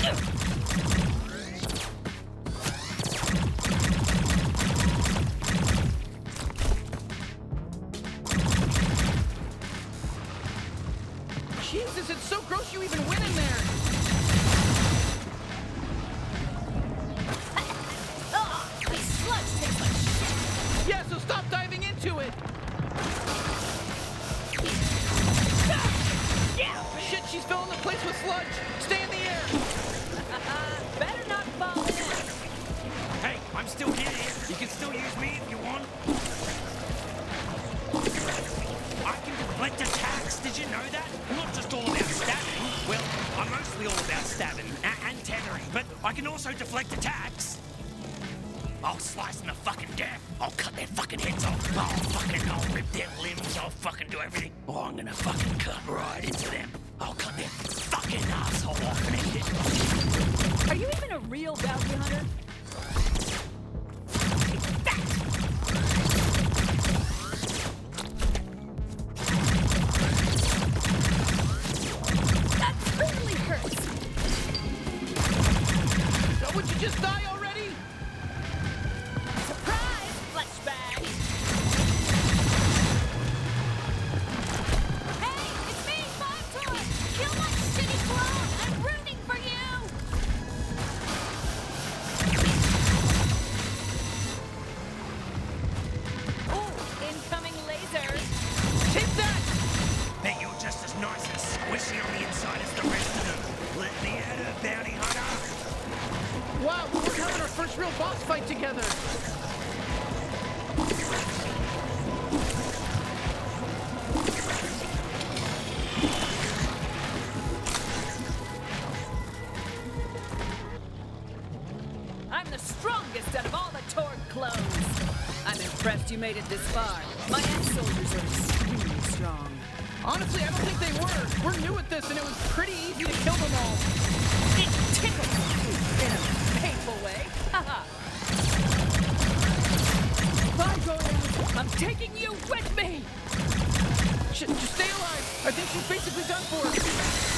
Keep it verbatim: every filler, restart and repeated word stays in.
Jesus, it's so gross you even went in there! Oh, this sludge tastes like shit! Yeah, so stop diving into it! Yeah! Shit, she's filling the place with sludge! Stay in the air! Better not fall in! Hey, I'm still here. You can still use me if you want. I can deflect attacks. Did you know that? I'm not just all about stabbing. Well, I'm mostly all about stabbing and, and tethering, but I can also deflect attacks. I'll slice them to fucking death. I'll cut their fucking heads off. I'll fucking, I'll rip their limbs. I'll fucking do everything. Oh, I'm gonna fucking cut right into them. I'll cut their fucking asshole off and eat it. Are you even a real bounty hunter? That really hurts. Would you just die already? Surprise, flesh bag. Hey, it's me, Five Toy. Kill my shitty clone. I'm rooting for you. Ooh, incoming laser. Take that! Bet you're just as nice and squishy on the inside as the rest of them. Let me at her, bounty hunter. Wow, we're having our first real boss fight together! I'm the strongest out of all the Torg clones. I'm impressed you made it this far. My ex-soldiers are extremely strong. Honestly, I don't think they were. We're new at this, and it was pretty easy to kill them all. It tickles you in a painful way. Haha. Bye, Goyan. I'm taking you with me. Sh- just stay alive. I think she's basically done for us.